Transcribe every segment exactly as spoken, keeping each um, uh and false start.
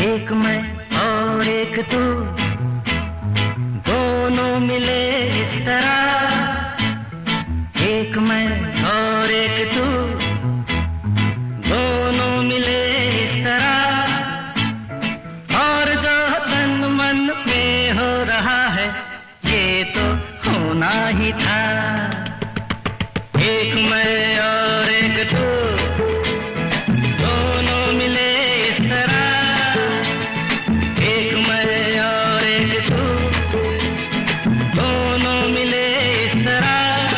एक मैं और एक तू, दोनों मिले इस तरह। एक मैं और एक तू, दोनों मिले इस तरह। और जो तन मन में हो रहा है ये तो होना ही था। एक मैं और एक तू, दोनों मिले इस तरह। एक मैं और एक तू, दोनों मिले इस तरह।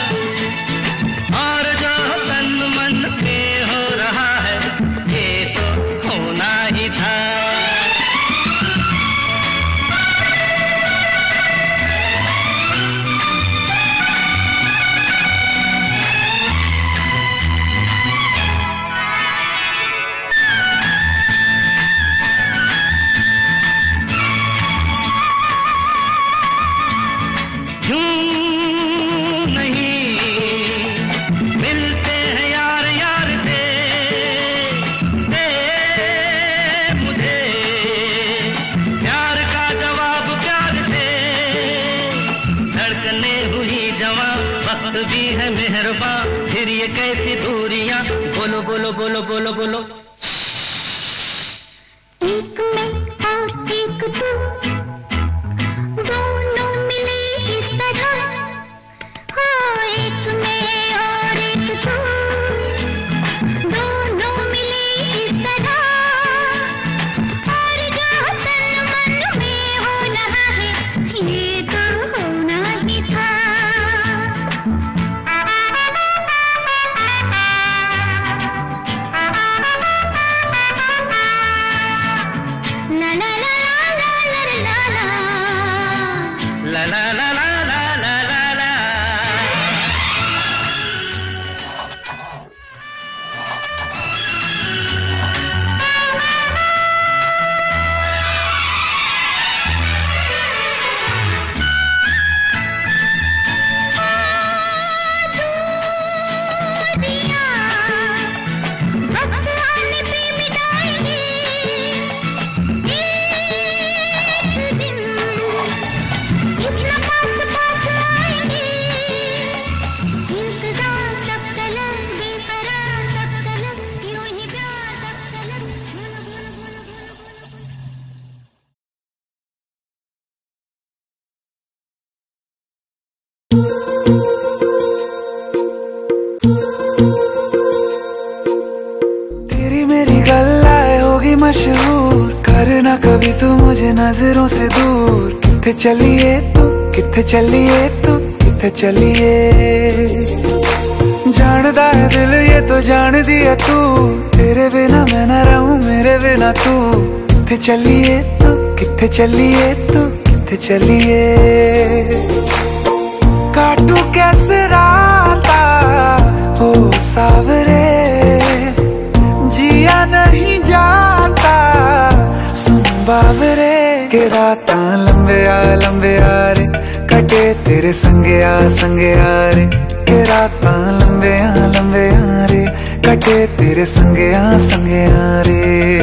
और जो तन मन में हो रहा है ये तो होना ही था। भी है मेहरबान, फिर ये कैसी दूरियां। बोलो बोलो बोलो बोलो बोलो। एक मैं और एक तू, दोनों मिले इस तरह। हो एक मैं और एक तू, दोनों मिले इस तरह। और जो तन मन में हो रहा है ये तो होना ही था। ला ला ला ला ला ला ला ला। वक्त आने पे मिटाएंगे एक दिन। इतना पास पास आएंगे, इंतजार तब तलक, बेकरार तब तलक, यूं ही प्यार तब तलक। तेरी मेरी गल्लाए होगी मशहूर, करना कभी तू मुझे नजरों से दूर। किथे चलिए तू, किथे चलिए तू, किथे चलिए। जानदा है दिल ये तो जान दिया तू, तेरे बिना मैं न रहूं मेरे बिना तू। किथे चलिए तू, किथे चलिए तू, किथे चलिए। काटू कैसे राता हो सावरे, जिया नहीं जाता सुन बावरे। के रातां लंबे आ लंबे आ रे, कटे तेरे संगे आ संगे आ रे। के रातां लंबे आ लंबे आ रे, कटे तेरे संगे आ संगे आ रे।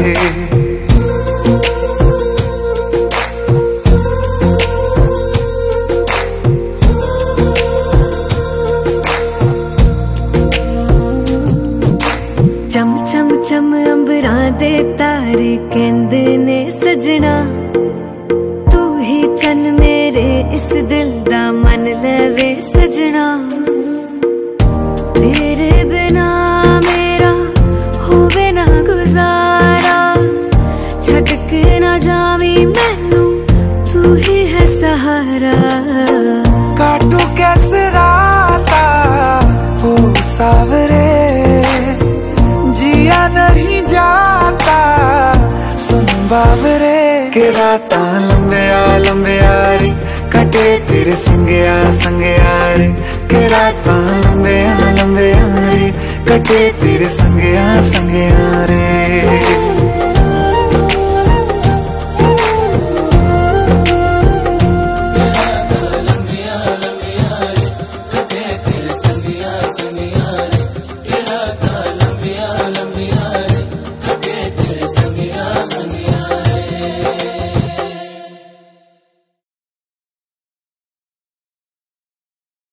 चम चम चम अंबरां दे तारे कहंदे ने सजना, तू ही चन मेरे इस दिल दा मन लवे सजना। तेरे बिना मेरा होवे ना गुजारा, छटक ना जावी मैनू तू ही है सहारा। काटू कैसे राता हो सावरे, जिया नहीं जाता सुन बावरे। के रातां लंबे आ लंबे आ रे, कटे तेरे संगे आ संगे आ रे। के रातां लंबे आ लंबे आ रे, कटे तेरे संगे आ संगे आ रे।